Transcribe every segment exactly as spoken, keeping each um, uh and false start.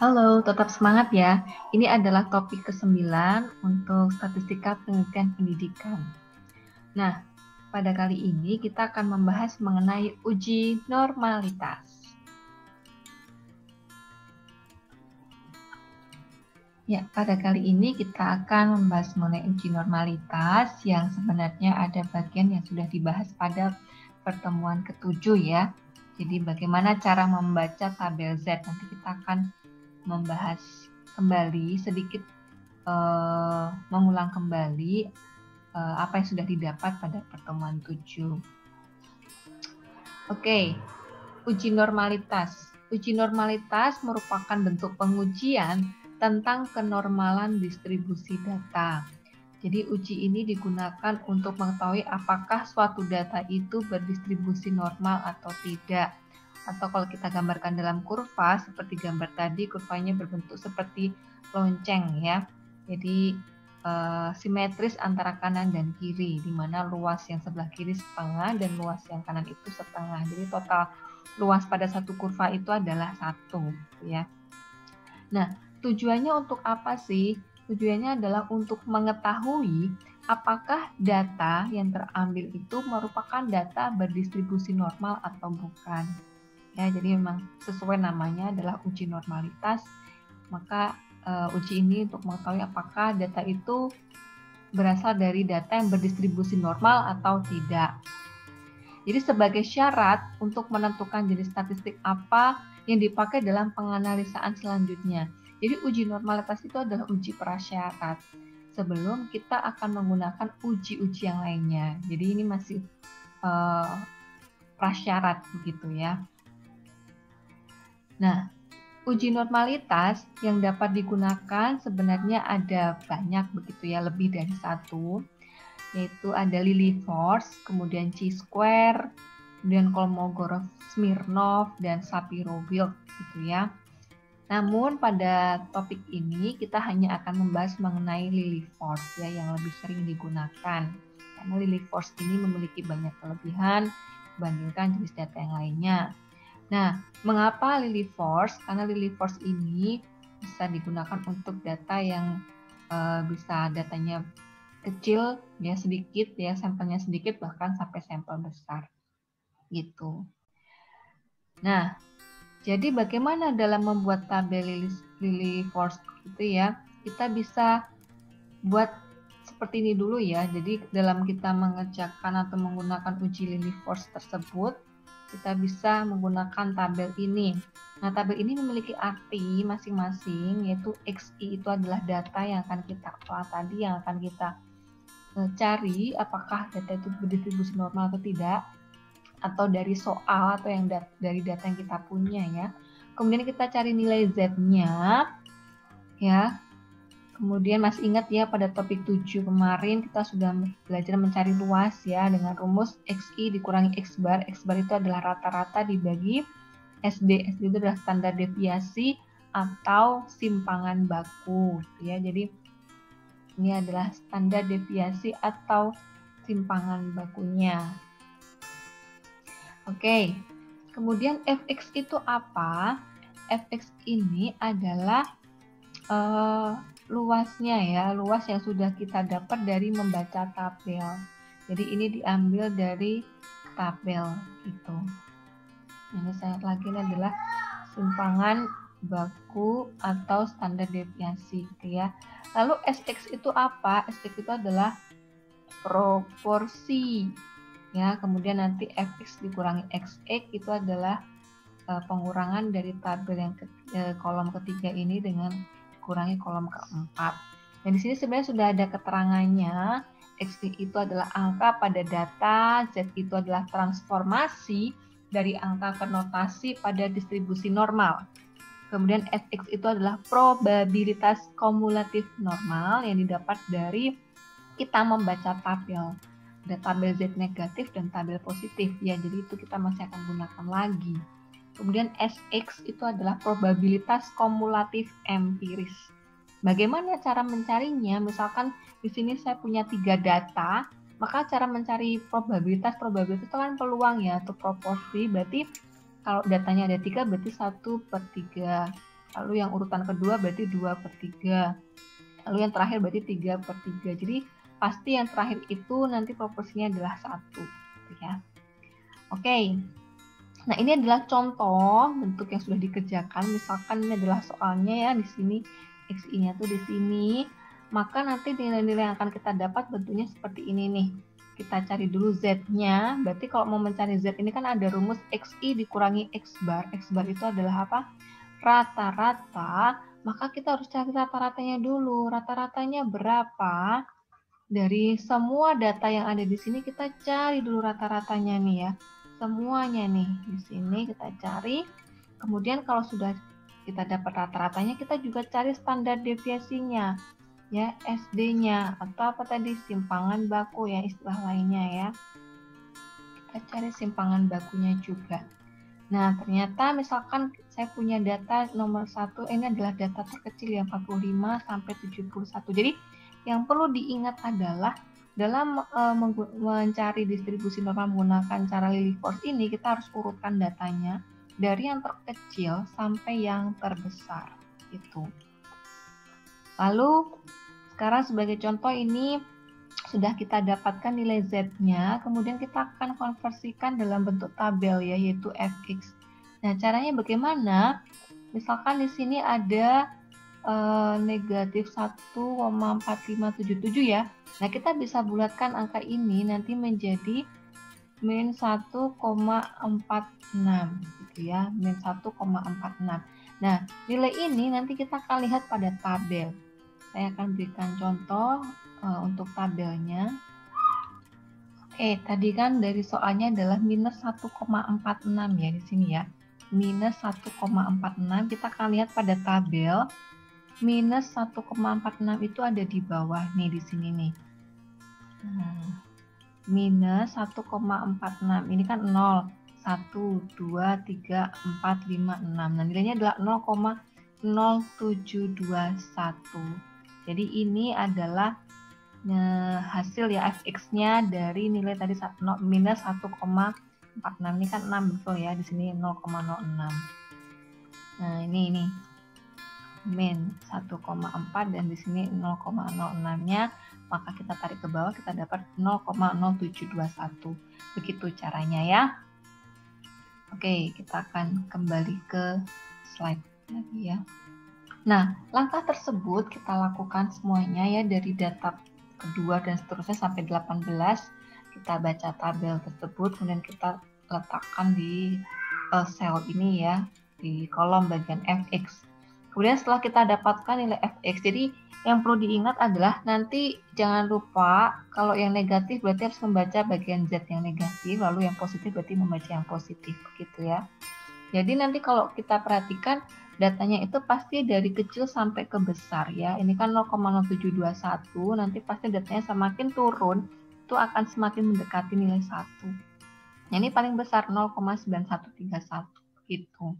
Halo, tetap semangat ya. Ini adalah topik kesembilan untuk statistika penelitian pendidikan. Nah, pada kali ini kita akan membahas mengenai uji normalitas. Ya, pada kali ini kita akan membahas mengenai uji normalitas yang sebenarnya ada bagian yang sudah dibahas pada pertemuan ketujuh ya. Jadi bagaimana cara membaca tabel Z. Nanti kita akan membahas kembali sedikit, uh, mengulang kembali uh, apa yang sudah didapat pada pertemuan tujuh. Oke, uji normalitas. Uji normalitas merupakan bentuk pengujian tentang kenormalan distribusi data. Jadi uji ini digunakan untuk mengetahui apakah suatu data itu berdistribusi normal atau tidak. Atau kalau kita gambarkan dalam kurva, seperti gambar tadi, kurvanya berbentuk seperti lonceng ya. Jadi uh, simetris antara kanan dan kiri, di mana luas yang sebelah kiri setengah dan luas yang kanan itu setengah. Jadi total luas pada satu kurva itu adalah satu ya. Nah, tujuannya untuk apa sih? Tujuannya adalah untuk mengetahui apakah data yang terambil itu merupakan data berdistribusi normal atau bukan. Ya, jadi memang sesuai namanya adalah uji normalitas. Maka uh, uji ini untuk mengetahui apakah data itu berasal dari data yang berdistribusi normal atau tidak. Jadi sebagai syarat untuk menentukan jenis statistik apa yang dipakai dalam penganalisaan selanjutnya. Jadi uji normalitas itu adalah uji prasyarat sebelum kita akan menggunakan uji-uji yang lainnya. Jadi ini masih uh, prasyarat begitu ya. Nah, uji normalitas yang dapat digunakan sebenarnya ada banyak begitu ya, lebih dari satu, yaitu ada Lilliefors, kemudian Chi-square, kemudian Kolmogorov-Smirnov, dan Shapiro-Wilk gitu ya. Namun pada topik ini kita hanya akan membahas mengenai Lilliefors ya, yang lebih sering digunakan. Karena Lilliefors ini memiliki banyak kelebihan dibandingkan jenis data yang lainnya. Nah, mengapa Lilliefors? Karena Lilliefors ini bisa digunakan untuk data yang uh, bisa datanya kecil ya, sedikit ya, sampelnya sedikit bahkan sampai sampel besar gitu. Nah, jadi bagaimana dalam membuat tabel Lilliefors itu ya? Kita bisa buat seperti ini dulu ya. Jadi dalam kita mengerjakan atau menggunakan uji Lilliefors tersebut, kita bisa menggunakan tabel ini. Nah, tabel ini memiliki arti masing-masing, yaitu X I itu adalah data yang akan kita olah tadi, yang akan kita cari apakah data itu berdistribusi normal atau tidak, atau dari soal atau yang dat dari data yang kita punya ya. Kemudian kita cari nilai Z-nya ya. Kemudian masih ingat ya pada topik tujuh kemarin kita sudah belajar mencari luas ya dengan rumus X I dikurangi X bar. X bar itu adalah rata-rata dibagi S D. S D itu adalah standar deviasi atau simpangan baku ya. Jadi ini adalah standar deviasi atau simpangan bakunya. Oke, kemudian F X itu apa? F X ini adalah uh, luasnya ya, luas yang sudah kita dapat dari membaca tabel. Jadi ini diambil dari tabel gitu. Ini saya lagi ini adalah simpangan baku atau standar deviasi gitu ya. Lalu S X itu apa? S X itu adalah proporsi ya. Kemudian nanti F X dikurangi X X itu adalah uh, pengurangan dari tabel yang ke, uh, kolom ketiga ini dengan kurangi kolom keempat. Dan di sini sebenarnya sudah ada keterangannya. X itu adalah angka pada data, Z itu adalah transformasi dari angka ke notasi pada distribusi normal. Kemudian F X itu adalah probabilitas kumulatif normal yang didapat dari kita membaca tabel. Ada tabel Z negatif dan tabel positif ya, jadi itu kita masih akan gunakan lagi. Kemudian S X itu adalah probabilitas kumulatif empiris. Bagaimana cara mencarinya? Misalkan di sini saya punya tiga data, maka cara mencari probabilitas, probabilitas itu kan peluang ya, atau proporsi. Berarti kalau datanya ada tiga, berarti satu per tiga Lalu yang urutan kedua berarti dua per tiga. Lalu yang terakhir berarti tiga per tiga. Jadi pasti yang terakhir itu nanti proporsinya adalah satu. Gitu ya. Oke. Nah, ini adalah contoh bentuk yang sudah dikerjakan. Misalkan ini adalah soalnya ya di sini X I-nya tuh di sini. Maka nanti nilai-nilai yang akan kita dapat bentuknya seperti ini nih. Kita cari dulu Z-nya. Berarti kalau mau mencari Z ini kan ada rumus X I dikurangi X bar. X bar itu adalah apa? Rata-rata. Maka kita harus cari rata-ratanya dulu. Rata-ratanya berapa? Dari semua data yang ada di sini kita cari dulu rata-ratanya nih ya. Semuanya nih di sini kita cari. Kemudian kalau sudah kita dapat rata-ratanya, kita juga cari standar deviasinya, ya S D-nya atau apa tadi simpangan baku ya istilah lainnya ya. Kita cari simpangan bakunya juga. Nah ternyata misalkan saya punya data nomor satu, ini adalah data terkecil yang empat puluh lima sampai tujuh puluh satu. Jadi yang perlu diingat adalah dalam uh, mencari distribusi normal menggunakan cara Lilliefors ini, kita harus urutkan datanya dari yang terkecil sampai yang terbesar. Gitu. Lalu, sekarang sebagai contoh ini sudah kita dapatkan nilai Z-nya, kemudian kita akan konversikan dalam bentuk tabel ya, yaitu F X. Nah, caranya bagaimana? Misalkan di sini ada Uh, negatif satu koma empat lima tujuh tujuh ya. Nah, kita bisa bulatkan angka ini nanti menjadi min satu koma empat enam gitu ya, min satu koma empat enam. Nah, nilai ini nanti kita akan lihat pada tabel. Saya akan berikan contoh uh, untuk tabelnya. Eh, tadi kan dari soalnya adalah minus satu koma empat enam ya di sini ya. Minus satu koma empat enam, kita akan lihat pada tabel. Minus satu koma empat enam itu ada di bawah nih di sini nih. Nah, minus satu koma empat enam ini kan nol, satu, dua, tiga, empat, lima, enam. Nah, nilainya adalah nol koma nol tujuh dua satu. Jadi ini adalah nah, hasil ya F X-nya dari nilai tadi minus satu koma empat enam. Ini kan enam betul ya, di sini nol koma nol enam. Nah, ini ini min satu koma empat dan di sini nol koma nol enam-nya, maka kita tarik ke bawah kita dapat nol koma nol tujuh dua satu. Begitu caranya ya. Oke, kita akan kembali ke slide lagi ya. Nah, langkah tersebut kita lakukan semuanya ya dari data kedua dan seterusnya sampai delapan belas. Kita baca tabel tersebut, kemudian kita letakkan di uh, sel ini ya, di kolom bagian F X. Kemudian setelah kita dapatkan nilai F X, jadi yang perlu diingat adalah nanti jangan lupa kalau yang negatif berarti harus membaca bagian Z yang negatif, lalu yang positif berarti membaca yang positif, begitu ya. Jadi nanti kalau kita perhatikan datanya itu pasti dari kecil sampai ke besar ya. Ini kan nol koma nol tujuh dua satu, nanti pasti datanya semakin turun, itu akan semakin mendekati nilai satu. Nah, ini paling besar nol koma sembilan satu tiga satu, gitu.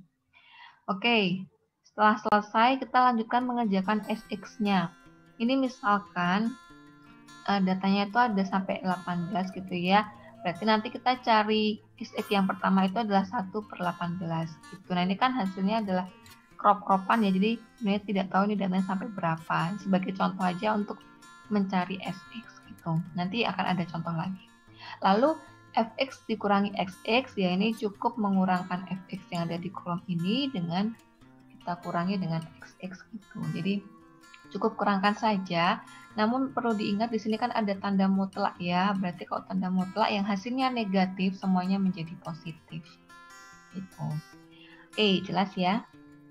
Oke. Setelah selesai, kita lanjutkan mengerjakan S X-nya. Ini misalkan uh, datanya itu ada sampai delapan belas gitu ya. Berarti nanti kita cari S X yang pertama itu adalah satu per delapan belas gitu. Nah, ini kan hasilnya adalah crop-cropan ya. Jadi sebenarnya tidak tahu ini datanya sampai berapa. Sebagai contoh aja untuk mencari S X gitu. Nanti akan ada contoh lagi. Lalu F X dikurangi X X ya, ini cukup mengurangkan F X yang ada di kolom ini dengan kita kurangi dengan X X gitu. Jadi cukup kurangkan saja. Namun perlu diingat di sini kan ada tanda mutlak ya. Berarti kalau tanda mutlak yang hasilnya negatif semuanya menjadi positif. Gitu. Oke, jelas ya.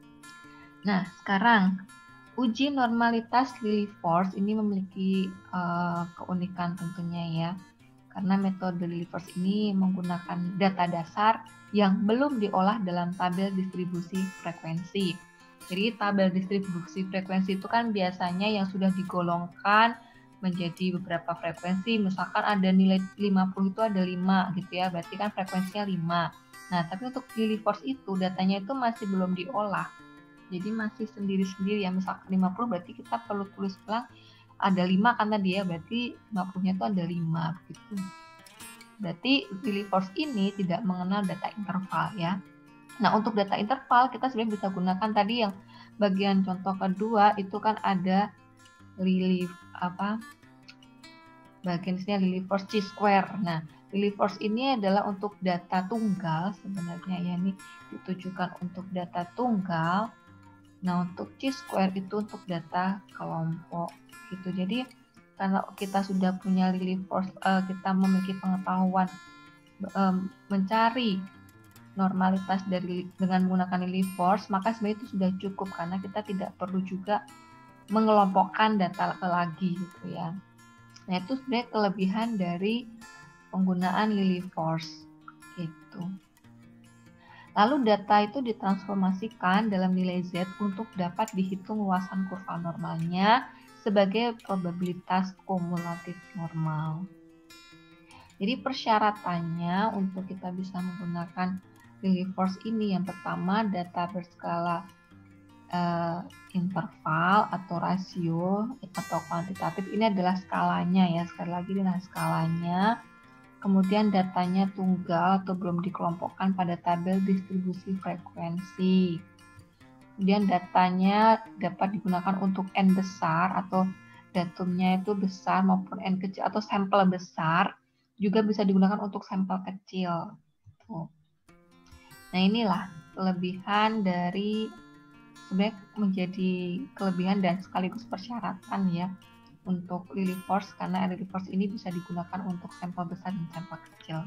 Nah, sekarang uji normalitas Lilliefors ini memiliki uh, keunikan tentunya ya. Karena metode Lilliefors ini menggunakan data dasar yang belum diolah dalam tabel distribusi frekuensi. Jadi tabel distribusi frekuensi itu kan biasanya yang sudah digolongkan menjadi beberapa frekuensi. Misalkan ada nilai lima puluh itu ada lima gitu ya, berarti kan frekuensinya lima. Nah, tapi untuk Lilliefors itu datanya itu masih belum diolah. Jadi masih sendiri-sendiri ya, misalkan lima puluh berarti kita perlu tulis ulang ada lima kan tadi ya, berarti lima puluh-nya itu ada lima begitu. Berarti Lilliefors ini tidak mengenal data interval ya. Nah, untuk data interval kita sebenarnya bisa gunakan tadi yang bagian contoh kedua itu kan ada Lily apa bagian sini Lily force chi-square. Nah, Lily force ini adalah untuk data tunggal sebenarnya ya, ini ditujukan untuk data tunggal. Nah, untuk chi-square itu untuk data kelompok gitu. Jadi kalau kita sudah punya Lily force, uh, kita memiliki pengetahuan um, mencari normalitas dari dengan menggunakan Lily force, maka sebenarnya itu sudah cukup karena kita tidak perlu juga mengelompokkan data lagi gitu ya. Nah, itu sebenarnya kelebihan dari penggunaan Lily force gitu. Lalu data itu ditransformasikan dalam nilai Z untuk dapat dihitung luasan kurva normalnya sebagai probabilitas kumulatif normal. Jadi persyaratannya untuk kita bisa menggunakan Lily force ini, yang pertama data berskala uh, interval atau rasio atau kuantitatif, ini adalah skalanya ya, sekali lagi ini adalah skalanya. Kemudian datanya tunggal atau belum dikelompokkan pada tabel distribusi frekuensi. Kemudian datanya dapat digunakan untuk N besar atau datumnya itu besar maupun N kecil atau sampel besar, juga bisa digunakan untuk sampel kecil. Tuh. Nah, inilah kelebihan dari sebenarnya menjadi kelebihan dan sekaligus persyaratan ya untuk Lily force, karena Lily force ini bisa digunakan untuk sampel besar dan sampel kecil.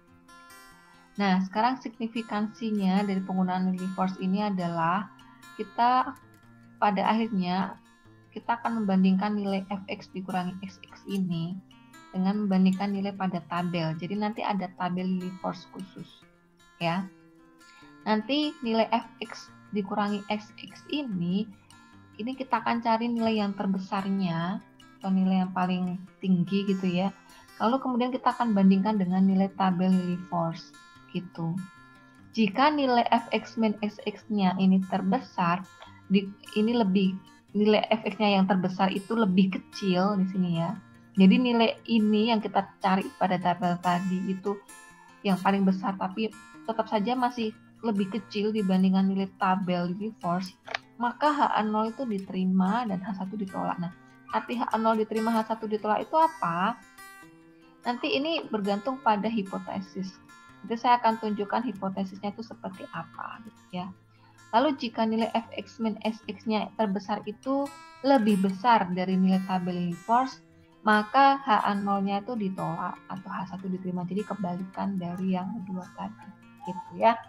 Nah, sekarang signifikansinya dari penggunaan Lily force ini adalah kita pada akhirnya kita akan membandingkan nilai f(x) dikurangi x(x) ini dengan membandingkan nilai pada tabel. Jadi nanti ada tabel Lily force khusus ya. Nanti nilai f(x) dikurangi x(x) ini ini kita akan cari nilai yang terbesarnya atau nilai yang paling tinggi gitu ya. Lalu kemudian kita akan bandingkan dengan nilai tabel Lily force gitu. Jika nilai f(x) min x(x)-nya ini terbesar, di, ini lebih nilai f(x)-nya yang terbesar itu lebih kecil di sini ya. Jadi nilai ini yang kita cari pada tabel tadi itu yang paling besar, tapi tetap saja masih lebih kecil dibandingkan nilai tabel Lily force, maka H A nol itu diterima dan H satu ditolak. Nah, arti H A nol diterima, H satu ditolak itu apa? Nanti ini bergantung pada hipotesis. Jadi saya akan tunjukkan hipotesisnya itu seperti apa gitu ya. Lalu jika nilai f(x) min x(x)-nya terbesar itu lebih besar dari nilai tabel Lily force, maka H A nol-nya itu ditolak atau H satu diterima. Jadi kebalikan dari yang kedua tadi gitu ya.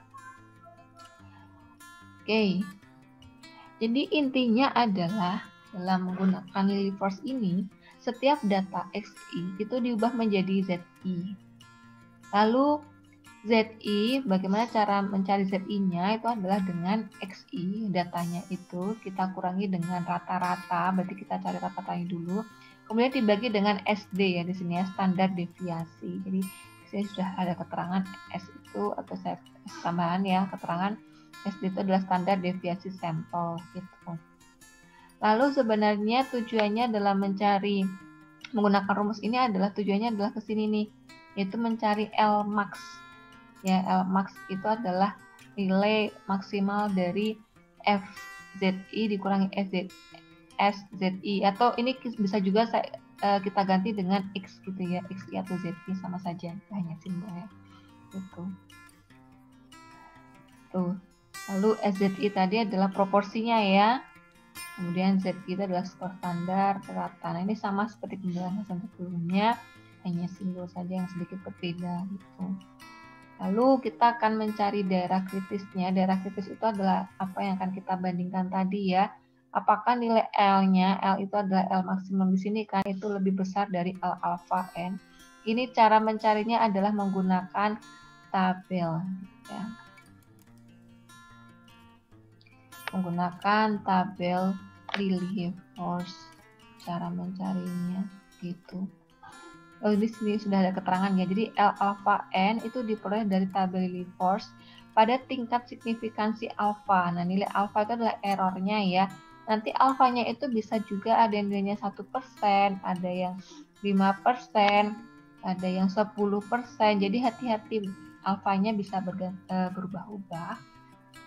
Oke, jadi intinya adalah dalam menggunakan Lily force ini, setiap data Xi itu diubah menjadi Zi. Lalu Zi, bagaimana cara mencari Zi-nya itu adalah dengan Xi, datanya itu kita kurangi dengan rata-rata, berarti kita cari rata-ratanya dulu. Kemudian dibagi dengan S D ya, di sini ya, standar deviasi. Jadi di sini sudah ada keterangan S itu, atau saya tambahan ya, keterangan S D itu adalah standar deviasi sampel gitu. Lalu sebenarnya tujuannya dalam mencari menggunakan rumus ini adalah tujuannya adalah ke sini nih, yaitu mencari L max. Ya, L max itu adalah nilai maksimal dari F Z I dikurangi S Z, S Z I, atau ini bisa juga saya, kita ganti dengan X gitu ya, X I atau Z I sama saja, hanya simbolnya gitu. Tuh. Lalu S Z I tadi adalah proporsinya ya. Kemudian Z I itu adalah skor standar rata. Nah, ini sama seperti pembahasan sebelumnya, hanya simbol saja yang sedikit berbeda gitu. Lalu kita akan mencari daerah kritisnya. Daerah kritis itu adalah apa yang akan kita bandingkan tadi ya. Apakah nilai L-nya, L itu adalah L maksimum di sini kan, itu lebih besar dari L alpha N. Ini cara mencarinya adalah menggunakan tabel ya. Menggunakan tabel Lily force cara mencarinya gitu. Oh, di sini sudah ada keterangan ya. Jadi L alpha N itu diperoleh dari tabel Lily force pada tingkat signifikansi alpha. Nah, nilai alpha itu adalah errornya ya. Nanti alfanya itu bisa juga ada yang nilainya satu persen, ada yang lima persen, ada yang sepuluh persen. Jadi hati-hati, alfanya bisa berubah-ubah.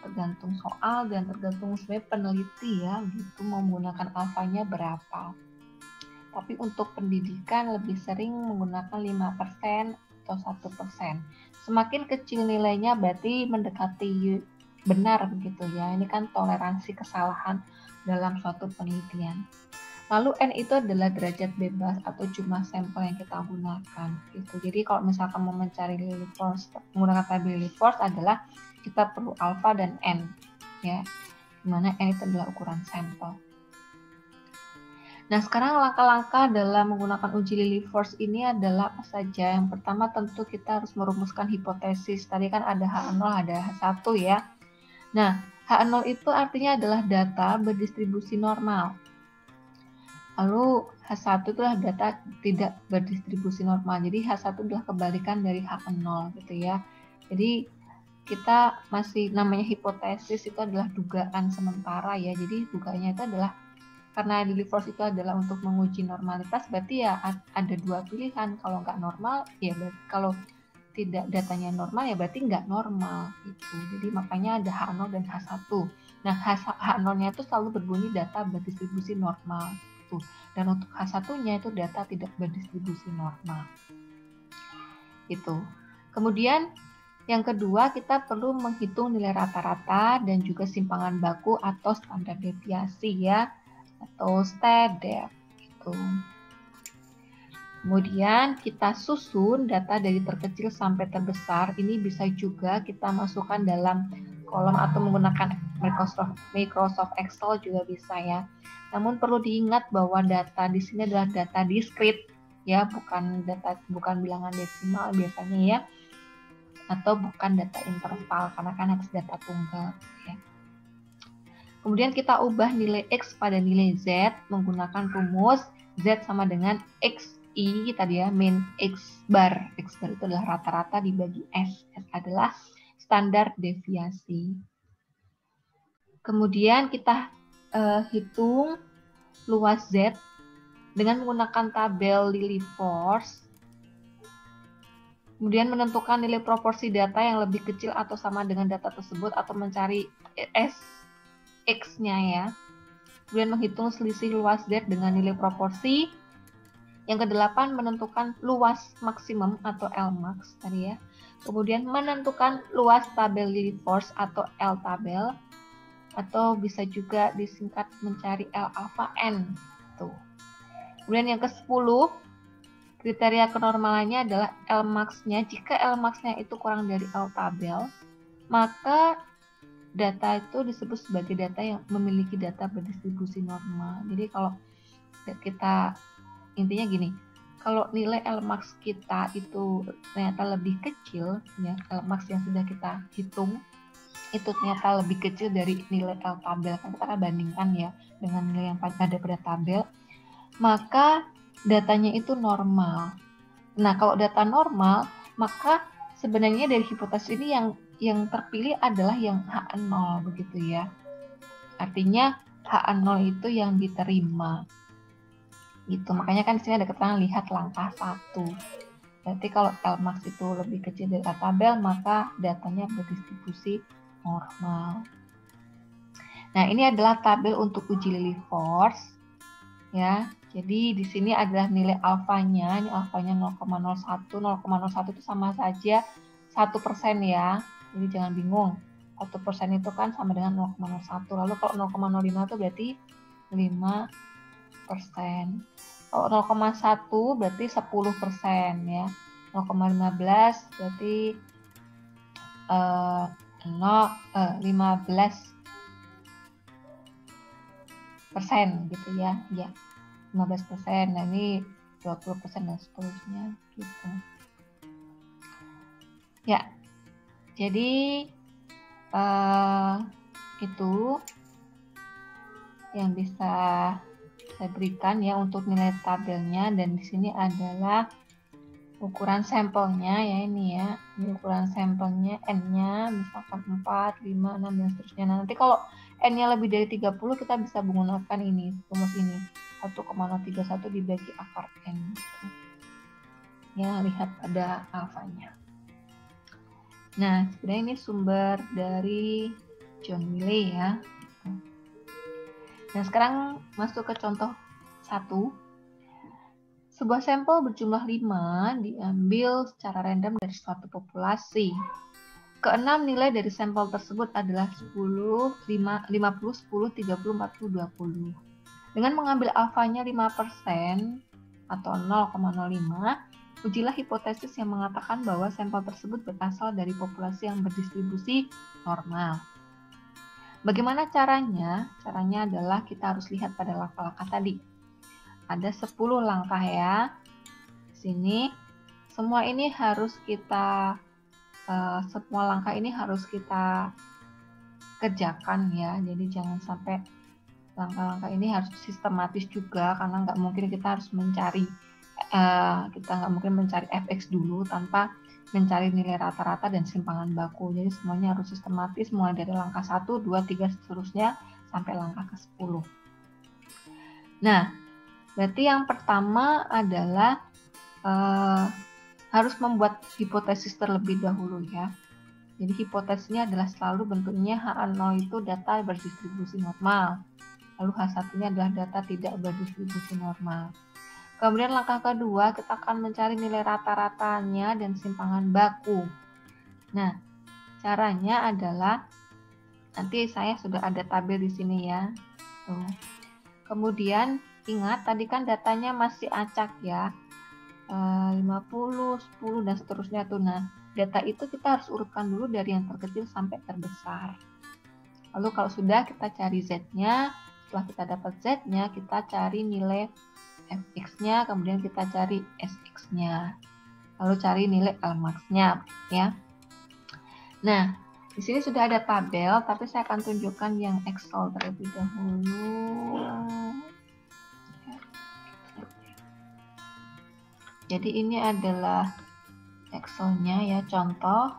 tergantung soal dan tergantung sebenarnya peneliti ya, gitu mau menggunakan alfanya berapa. Tapi untuk pendidikan lebih sering menggunakan lima persen atau satu persen. Semakin kecil nilainya berarti mendekati benar begitu ya. Ini kan toleransi kesalahan dalam suatu penelitian. Lalu N itu adalah derajat bebas atau jumlah sampel yang kita gunakan gitu. Jadi kalau misalkan mau mencari Lillie force menggunakan tabel Lillie force adalah kita perlu alfa dan N ya. Dimana N itu adalah ukuran sampel. Nah, sekarang langkah-langkah dalam menggunakan uji Lillie force ini adalah apa saja? Yang pertama tentu kita harus merumuskan hipotesis. Tadi kan ada H nol, ada H satu ya. Nah, H nol itu artinya adalah data berdistribusi normal. Lalu H satu itu adalah data tidak berdistribusi normal. Jadi H satu adalah kebalikan dari H nol gitu ya. Jadi kita masih namanya hipotesis itu adalah dugaan sementara ya. Jadi dugaannya itu adalah karena Lillie force itu adalah untuk menguji normalitas, berarti ya ada dua pilihan. Kalau nggak normal, ya berarti kalau tidak datanya normal, ya berarti nggak normal gitu. Jadi makanya ada H nol dan H satu. Nah, H nol-nya itu selalu berbunyi data berdistribusi normal gitu. Dan untuk H satu-nya itu data tidak berdistribusi normal. Gitu. Kemudian yang kedua, kita perlu menghitung nilai rata-rata dan juga simpangan baku atau standar deviasi ya, atau S T D E F gitu. Kemudian kita susun data dari terkecil sampai terbesar. Ini bisa juga kita masukkan dalam kolom atau menggunakan Microsoft Microsoft Excel juga bisa ya. Namun perlu diingat bahwa data di sini adalah data diskrit ya, bukan data bukan bilangan desimal biasanya ya, atau bukan data interval karena kan harus data tunggal ya. Kemudian kita ubah nilai X pada nilai Z menggunakan rumus Z sama dengan X I tadi ya, min X bar. X bar itu adalah rata-rata dibagi S. S adalah standar deviasi. Kemudian kita uh, hitung luas Z dengan menggunakan tabel Lillie force. Kemudian menentukan nilai proporsi data yang lebih kecil atau sama dengan data tersebut atau mencari S X-nya ya. Kemudian menghitung selisih luas Z dengan nilai proporsi. Yang kedelapan, menentukan luas maksimum atau L max tadi ya. Kemudian menentukan luas tabel Lillie force atau L tabel, atau bisa juga disingkat mencari L alpha N. Tuh. Kemudian yang kesepuluh, kriteria kenormalannya adalah L max-nya. Jika L max-nya itu kurang dari L tabel, maka data itu disebut sebagai data yang memiliki data berdistribusi normal. Jadi kalau kita intinya gini, kalau nilai L max kita itu ternyata lebih kecil ya, L max yang sudah kita hitung itu ternyata lebih kecil dari nilai L tabel, kan kita akan bandingkan ya dengan nilai yang ada pada tabel, maka datanya itu normal. Nah, kalau data normal, maka sebenarnya dari hipotesis ini yang yang terpilih adalah yang H nol begitu ya. Artinya H nol itu yang diterima. Gitu. Makanya kan di sini ada keterangan lihat langkah satu. Berarti kalau L max itu lebih kecil dari tabel, maka datanya berdistribusi normal. Nah, ini adalah tabel untuk uji Lillie force ya. Jadi di sini adalah nilai alfanya, ini alfanya nol koma nol satu, nol koma nol satu itu sama saja satu persen ya. Jadi jangan bingung, satu persen itu kan sama dengan nol koma nol satu. Lalu kalau nol koma nol lima itu berarti lima persen. Kalau nol koma satu berarti sepuluh persen ya. nol koma lima belas berarti uh, nol, uh, lima belas persen gitu ya. Ya, lima belas persen. Nah, ini dua puluh persen dan seterusnya gitu. Ya. Jadi uh, itu yang bisa saya berikan ya untuk nilai tabelnya, dan di sini adalah ukuran sampelnya ya, ini ya. Ini ukuran sampelnya, N-nya misalkan empat, lima, enam dan seterusnya. Nah, nanti kalau N-nya lebih dari tiga puluh kita bisa menggunakan ini, rumus ini. satu koma nol tiga satu dibagi akar N gitu. Ya, lihat pada alfanya. Nah, sebenarnya ini sumber dari John Milley ya. Nah, sekarang masuk ke contoh satu. Sebuah sampel berjumlah lima diambil secara random dari suatu populasi. Keenam nilai dari sampel tersebut adalah sepuluh, lima, lima puluh, sepuluh, tiga puluh, empat puluh, dua puluh. Dengan mengambil alfanya lima persen atau nol koma nol lima, ujilah hipotesis yang mengatakan bahwa sampel tersebut berasal dari populasi yang berdistribusi normal. Bagaimana caranya? Caranya adalah kita harus lihat pada langkah-langkah tadi. Ada sepuluh langkah ya. Di sini semua ini harus kita uh, semua langkah ini harus kita kerjakan ya. Jadi jangan sampai langkah-langkah ini harus sistematis juga, karena nggak mungkin kita harus mencari uh, kita nggak mungkin mencari F X dulu tanpa mencari nilai rata-rata dan simpangan baku. Jadi semuanya harus sistematis mulai dari langkah satu, dua, tiga seterusnya sampai langkah ke sepuluh. Nah, berarti yang pertama adalah uh, harus membuat hipotesis terlebih dahulu ya. Jadi hipotesisnya adalah selalu bentuknya H nol itu data berdistribusi normal. Lalu H satu-nya adalah data tidak berdistribusi normal. Kemudian langkah kedua, kita akan mencari nilai rata-ratanya dan simpangan baku. Nah, caranya adalah, nanti saya sudah ada tabel di sini ya. Tuh. Kemudian, ingat tadi kan datanya masih acak ya. E, lima puluh, sepuluh, dan seterusnya tuh. Nah, data itu kita harus urutkan dulu dari yang terkecil sampai terbesar. Lalu kalau sudah, kita cari Z-nya. Setelah kita dapat Z-nya, kita cari nilai F X-nya, kemudian kita cari S X-nya. Lalu cari nilai L max-nya ya. Nah, di sini sudah ada tabel, tapi saya akan tunjukkan yang Excel terlebih dahulu. Jadi ini adalah Excel-nya ya, contoh.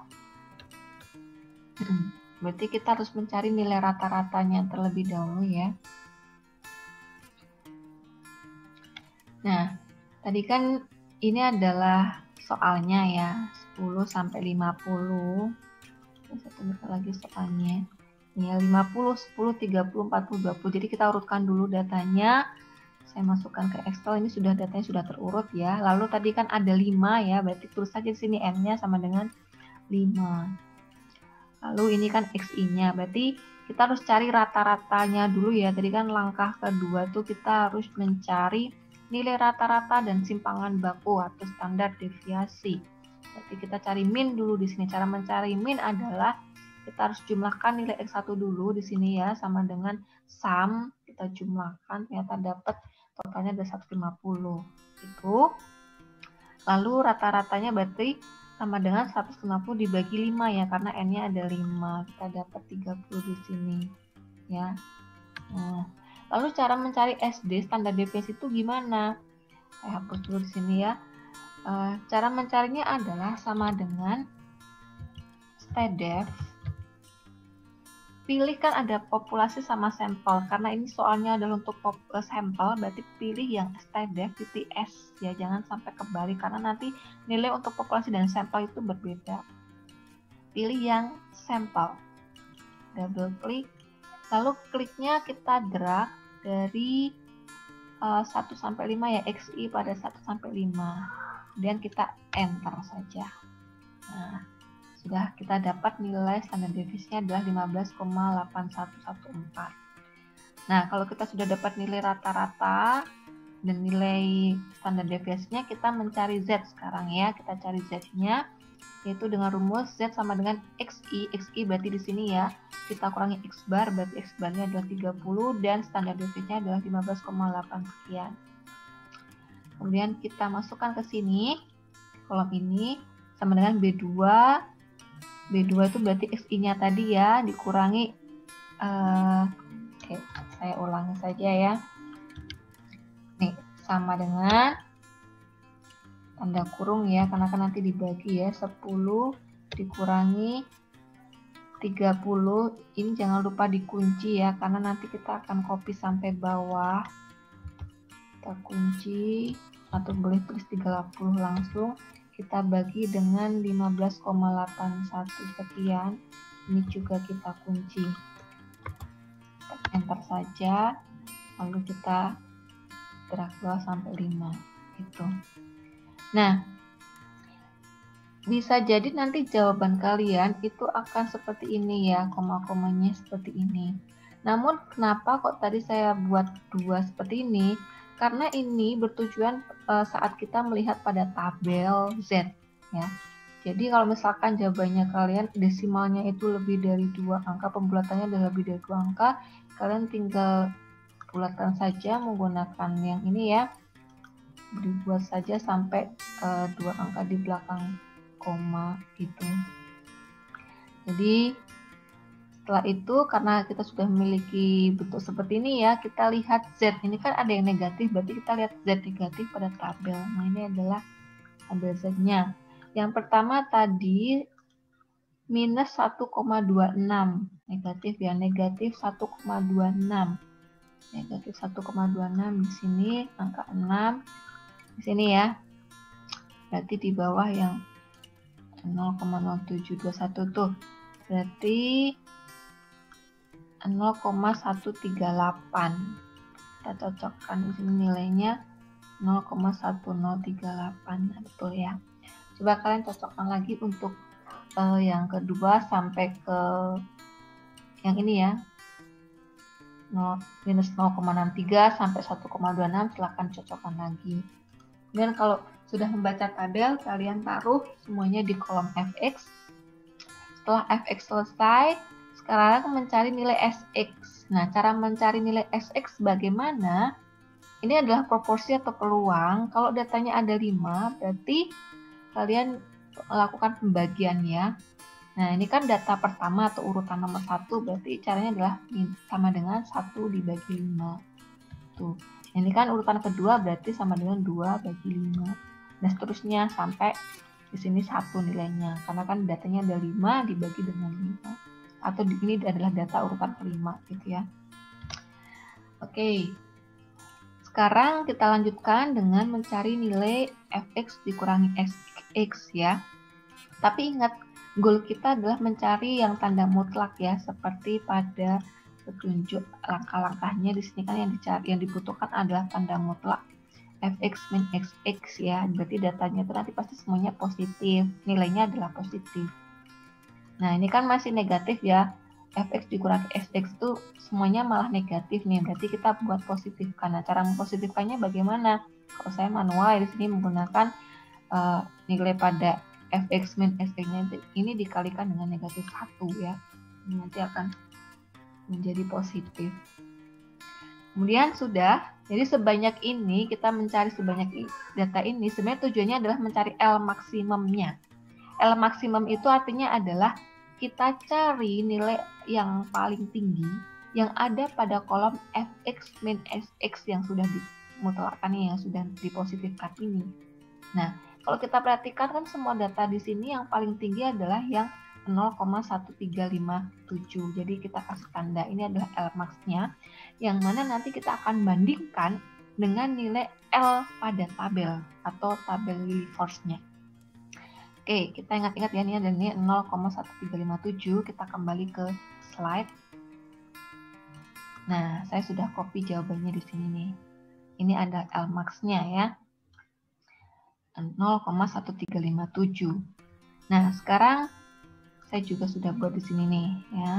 Berarti kita harus mencari nilai rata-ratanya terlebih dahulu ya. Nah, tadi kan ini adalah soalnya ya, sepuluh sampai lima puluh. Satu lagi soalnya. Ya, lima puluh, sepuluh, tiga puluh, empat puluh, dua puluh. Jadi kita urutkan dulu datanya. Saya masukkan ke Excel, ini sudah datanya sudah terurut ya. Lalu tadi kan ada lima ya, berarti tulis saja di sini N-nya sama dengan lima. Lalu ini kan X I-nya, berarti kita harus cari rata-ratanya dulu ya. Tadi kan langkah kedua tuh kita harus mencari nilai rata-rata dan simpangan baku atau standar deviasi. Berarti kita cari min dulu di sini. Cara mencari min adalah kita harus jumlahkan nilai X satu dulu di sini ya, sama dengan sum, kita jumlahkan, ternyata dapat totalnya ada seratus lima puluh. Itu. Lalu rata-ratanya berarti sama dengan seratus lima puluh dibagi lima ya, karena N-nya ada lima. Kita dapat tiga puluh di sini ya. Nah, lalu cara mencari S D standar deviasi itu gimana? Saya hapus dulu di sini ya. E, cara mencarinya adalah sama dengan stdef. Pilih kan ada populasi sama sampel. Karena ini soalnya adalah untuk sampel, berarti pilih yang stdef titik S ya, jangan sampai kebalik karena nanti nilai untuk populasi dan sampel itu berbeda. Pilih yang sampel. Double klik. Lalu kliknya kita drag dari uh, satu sampai lima ya, X I pada satu sampai lima. Kemudian kita enter saja. Nah, sudah kita dapat nilai standar deviasinya adalah lima belas koma delapan satu satu empat. Nah, kalau kita sudah dapat nilai rata-rata dan nilai standar deviasinya, kita mencari Z sekarang ya. Kita cari Z-nya, yaitu dengan rumus Z sama dengan X I. X I berarti di sini ya, kita kurangi X bar, berarti X barnya adalah tiga puluh dan standar deviasinya adalah lima belas koma delapan sekian. Kemudian kita masukkan ke sini, kolom ini sama dengan B dua. B dua itu berarti X I-nya tadi ya, dikurangi, uh, oke, saya ulangi saja ya. Nih, sama dengan tanda kurung ya, karena kan nanti dibagi ya, sepuluh dikurangi tiga puluh, ini jangan lupa dikunci ya, karena nanti kita akan copy sampai bawah. Kita kunci, atau boleh tulis tiga puluh langsung. Kita bagi dengan lima belas koma delapan satu sekian, ini juga kita kunci. enter saja, lalu kita drag bawah sampai lima gitu. Nah, bisa jadi nanti jawaban kalian itu akan seperti ini ya, koma-komanya seperti ini. Namun kenapa kok tadi saya buat dua seperti ini? Karena ini bertujuan e, saat kita melihat pada tabel Z ya. Jadi kalau misalkan jawabannya kalian desimalnya itu lebih dari dua angka, pembulatannya adalah lebih dari dua angka, kalian tinggal bulatkan saja menggunakan yang ini ya. Dibuat saja sampai e, dua angka di belakang koma gitu. Jadi setelah itu karena kita sudah memiliki bentuk seperti ini ya, kita lihat Z ini kan ada yang negatif, berarti kita lihat Z negatif pada tabel. Nah ini adalah tabel Z-nya. Yang pertama tadi minus satu koma dua enam, negatif ya, negatif satu koma dua enam. Negatif satu koma dua enam di sini, angka enam di sini ya. Berarti di bawah yang nol koma nol tujuh dua satu tuh, berarti nol koma satu tiga delapan. Kita cocokkan di sini nilainya nol koma satu nol tiga delapan. Nah, betul ya. Coba kalian cocokkan lagi untuk uh, yang kedua sampai ke yang ini ya, minus nol koma enam tiga sampai satu koma dua enam. Silahkan cocokkan lagi. Kemudian kalau sudah membaca tabel, kalian taruh semuanya di kolom F X. Setelah F X selesai, sekarang mencari nilai S X. Nah, cara mencari nilai S X bagaimana? Ini adalah proporsi atau peluang. Kalau datanya ada lima, berarti kalian lakukan pembagiannya. Nah, ini kan data pertama atau urutan nomor satu, berarti caranya adalah sama dengan satu dibagi lima. Tuh. Ini kan urutan kedua, berarti sama dengan dua bagi lima. Nah, seterusnya sampai di sini satu nilainya. Karena kan datanya ada lima dibagi dengan lima. Atau ini adalah data urutan kelima gitu ya. Oke. Sekarang kita lanjutkan dengan mencari nilai F X dikurangi S X ya. Tapi ingat, goal kita adalah mencari yang tanda mutlak ya, seperti pada petunjuk langkah-langkahnya di sini kan yang dicari, yang dibutuhkan adalah tanda mutlak F X min X X ya. Berarti datanya itu nanti pasti semuanya positif, nilainya adalah positif. Nah, ini kan masih negatif ya. F X dikurangi S X itu semuanya malah negatif nih. Berarti kita buat positif. Karena cara mempositifkannya bagaimana? Kalau saya manual di sini menggunakan uh, nilai pada F X min S X-nya ini dikalikan dengan negatif satu ya. Ini nanti akan menjadi positif. Kemudian sudah, jadi sebanyak ini kita mencari sebanyak data ini, sebenarnya tujuannya adalah mencari L maksimumnya. L maksimum itu artinya adalah kita cari nilai yang paling tinggi yang ada pada kolom F X min S X yang sudah dimutlakkan, yang sudah dipositifkan ini. Nah, kalau kita perhatikan kan semua data di sini yang paling tinggi adalah yang nol koma satu tiga lima tujuh. Jadi kita kasih tanda ini adalah L max-nya, yang mana nanti kita akan bandingkan dengan nilai L pada tabel atau tabel Lillie Force-nya. Oke, kita ingat-ingat ya, ini ada ini nol koma satu tiga lima tujuh. Kita kembali ke slide. Nah, saya sudah copy jawabannya di sini nih. Ini ada L max-nya ya, nol koma satu tiga lima tujuh. Nah, sekarang saya juga sudah buat di sini nih ya.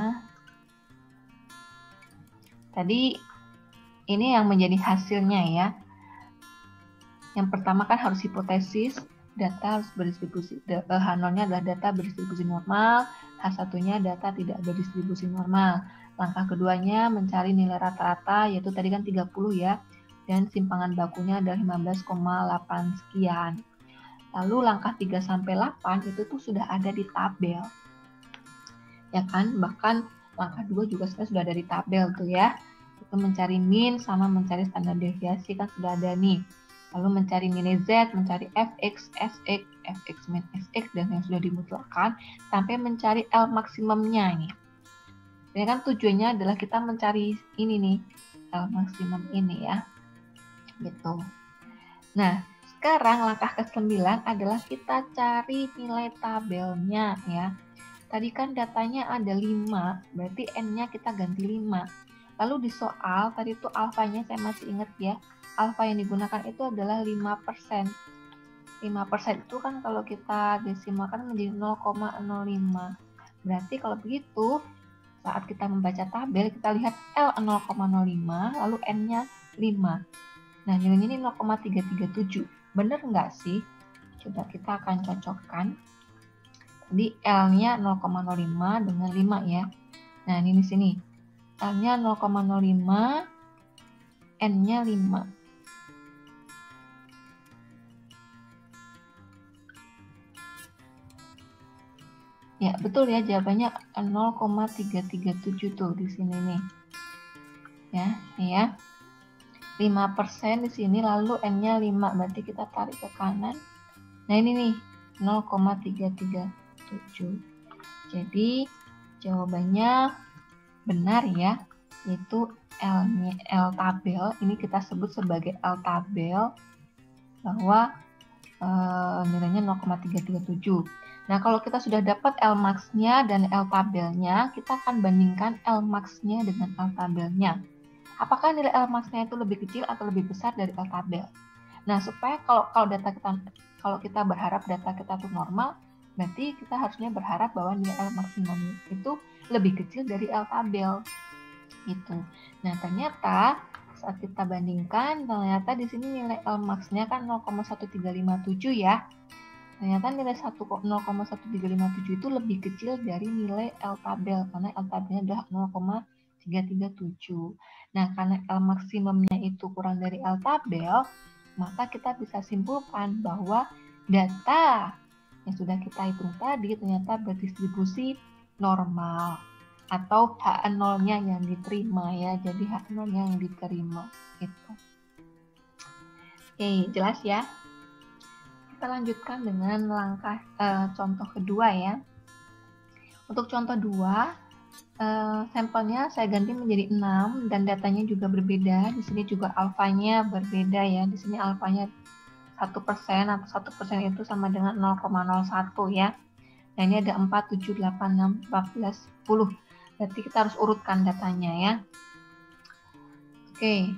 Tadi ini yang menjadi hasilnya ya. Yang pertama kan harus hipotesis, data harus berdistribusi. H nol-nya adalah data berdistribusi normal, H satu-nya data tidak berdistribusi normal. Langkah keduanya mencari nilai rata-rata, yaitu tadi kan tiga puluh ya, dan simpangan bakunya adalah lima belas koma delapan sekian. Lalu langkah tiga sampai delapan itu tuh sudah ada di tabel. Ya kan, bahkan langkah dua juga sudah ada di tabel tuh ya. Itu mencari min sama mencari standar deviasi kan sudah ada nih. Lalu mencari nilai Z, mencari F X, S X, F X min S X dan yang sudah dimutlakkan sampai mencari L maksimumnya ini. Ini kan tujuannya adalah kita mencari ini nih, L maksimum ini ya. Gitu. Nah, sekarang langkah kesembilan adalah kita cari nilai tabelnya ya. Tadi kan datanya ada lima, berarti N-nya kita ganti lima. Lalu di soal tadi itu alfanya saya masih ingat ya, alfa yang digunakan itu adalah lima persen. lima persen itu kan kalau kita desimalkan menjadi nol koma nol lima. Berarti kalau begitu, saat kita membaca tabel, kita lihat L nol koma nol lima, lalu N-nya lima. Nah, nilainya ini nol koma tiga tiga tujuh. Benar nggak sih? Coba kita akan cocokkan. Jadi L-nya nol koma nol lima dengan lima ya. Nah, ini di sini. L-nya nol koma nol lima, N-nya lima. Ya, betul ya, jawabannya nol koma tiga tiga tujuh tuh di sini nih. Ya, nih ya. lima persen di sini, lalu N-nya lima, berarti kita tarik ke kanan. Nah, ini nih, nol koma tiga tiga tujuh. Jadi, jawabannya benar ya, yaitu L-nya, L tabel, ini kita sebut sebagai L tabel, bahwa e, nilainya nol koma tiga tiga tujuh. Nah, kalau kita sudah dapat L max-nya dan L tabelnya, kita akan bandingkan L max-nya dengan L tabelnya. Apakah nilai L max-nya itu lebih kecil atau lebih besar dari L tabel? Nah, supaya kalau kalau data kita kalau kita berharap data kita itu normal, berarti kita harusnya berharap bahwa nilai L maksimum itu lebih kecil dari L tabel. Gitu. Nah, ternyata saat kita bandingkan, ternyata di sini nilai L max-nya kan nol koma satu tiga lima tujuh ya. Ternyata nilai nol koma satu tiga lima tujuh itu lebih kecil dari nilai L tabel, karena L tabelnya adalah nol koma tiga tiga tujuh. Nah, karena L maksimumnya itu kurang dari L tabel, maka kita bisa simpulkan bahwa data yang sudah kita hitung tadi ternyata berdistribusi normal, atau H nol-nya yang diterima ya, jadi H nol-nya yang diterima gitu. Oke, jelas ya? Kita lanjutkan dengan langkah uh, contoh kedua ya. Untuk contoh dua, uh, sampelnya saya ganti menjadi enam dan datanya juga berbeda. Di sini juga alfanya berbeda ya. Di sini alfanya satu persen atau satu persen itu sama dengan nol koma nol satu ya. Nah, ini ada empat, tujuh, delapan, enam, empat belas, sepuluh. Berarti kita harus urutkan datanya ya. Oke.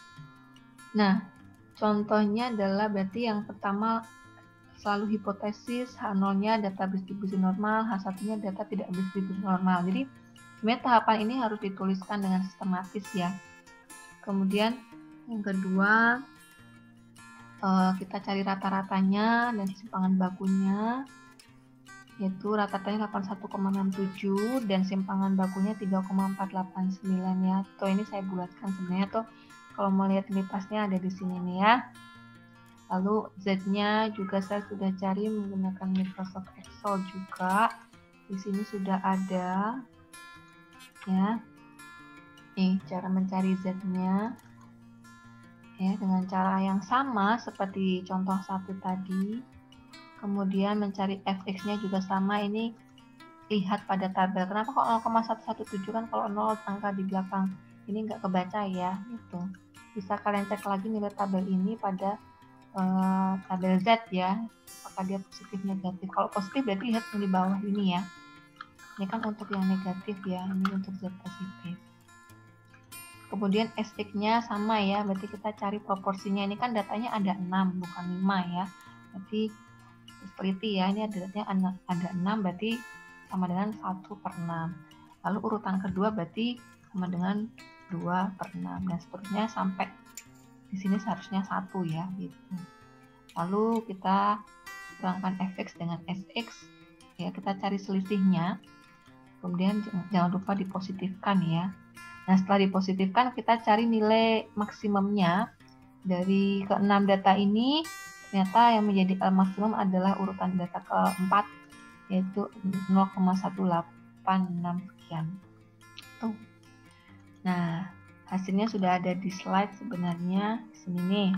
Nah, contohnya adalah berarti yang pertama selalu hipotesis H nol-nya data berdistribusi normal, H satu-nya data tidak berdistribusi normal. Jadi sebenarnya tahapan ini harus dituliskan dengan sistematis ya. Kemudian yang kedua, kita cari rata-ratanya dan simpangan bakunya, yaitu rata-ratanya delapan puluh satu koma enam tujuh dan simpangan bakunya tiga koma empat delapan sembilan ya. Tuh ini saya bulatkan sebenarnya tuh, kalau mau lihat ini pasnya ada di sini nih ya. Lalu Z-nya juga saya sudah cari menggunakan Microsoft Excel juga. Di sini sudah ada ya. Nih cara mencari Z-nya ya dengan cara yang sama seperti contoh satu tadi. Kemudian mencari F X-nya juga sama, ini lihat pada tabel. Kenapa kok nol koma satu satu tujuh kan kalau nol angka di belakang ini nggak kebaca ya gitu. Bisa kalian cek lagi nilai tabel ini pada Uh, tabel Z ya, apakah dia positif negatif. Kalau positif berarti lihat yang di bawah ini ya. Ini kan untuk yang negatif ya, ini untuk Z positif. Kemudian S X-nya sama ya, berarti kita cari proporsinya. Ini kan datanya ada enam bukan lima ya. Berarti teliti ya, ini ada datanya ada enam berarti sama dengan satu per enam. Lalu urutan kedua berarti sama dengan dua per enam dan seterusnya sampai di sini seharusnya satu ya gitu. Lalu kita kurangkan F X dengan S X ya, kita cari selisihnya. Kemudian jangan lupa dipositifkan ya. Nah, setelah dipositifkan kita cari nilai maksimumnya dari keenam data ini. Ternyata yang menjadi L maksimum adalah urutan data keempat, yaitu nol koma satu delapan enam sekian. Tuh. Nah, hasilnya sudah ada di slide sebenarnya di sini nih.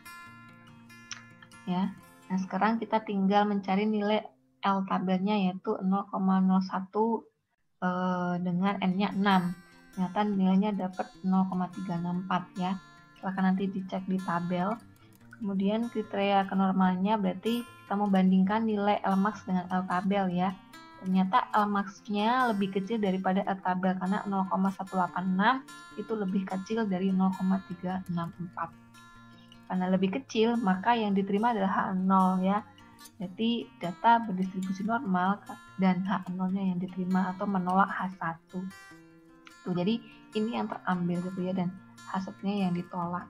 Ya. Nah, sekarang kita tinggal mencari nilai L tabelnya yaitu nol koma nol satu eh, dengan N-nya enam. Ternyata nilainya dapat nol koma tiga enam empat ya. Silahkan nanti dicek di tabel. Kemudian kriteria kenormalnya berarti kita mau bandingkan nilai L max dengan L tabel ya. ternyata L max-nya lebih kecil daripada L tabel karena nol koma seratus delapan puluh enam itu lebih kecil dari nol koma tiga enam empat. Karena lebih kecil, maka yang diterima adalah H nol ya. Jadi data berdistribusi normal dan H nol-nya yang diterima atau menolak H satu. Tuh, jadi ini yang terambil gitu ya, dan H satu-nya yang ditolak.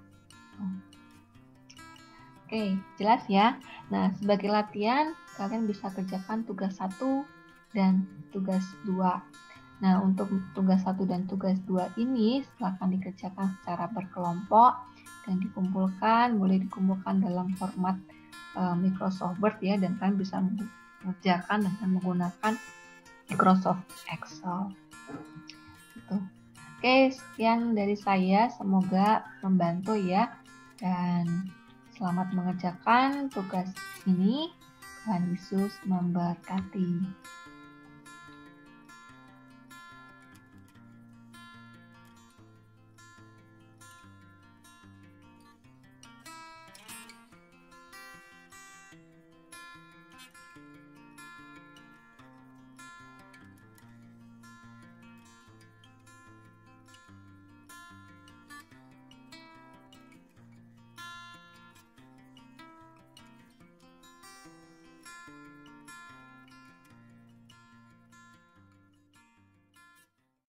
Oke, jelas ya. Nah, sebagai latihan, kalian bisa kerjakan tugas satu dan tugas dua. Nah, untuk tugas satu dan tugas dua ini silakan dikerjakan secara berkelompok dan dikumpulkan, boleh dikumpulkan dalam format uh, Microsoft Word ya, dan kalian bisa mengerjakan dengan menggunakan Microsoft Excel. Gitu. Oke, sekian dari saya, semoga membantu ya, dan selamat mengerjakan tugas ini. Tuhan Yesus memberkati.